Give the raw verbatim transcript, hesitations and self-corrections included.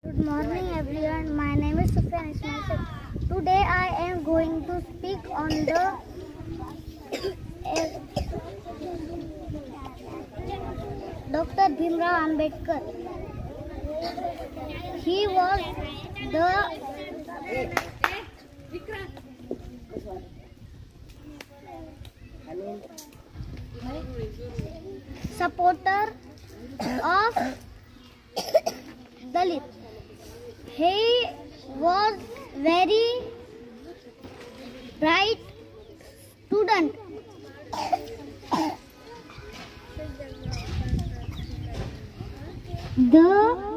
Good morning everyone, my name is Sufyan Ismail. Today I am going to speak on the Doctor Bhimrao Ambedkar. He was the supporter of Dalit. He was very bright student. The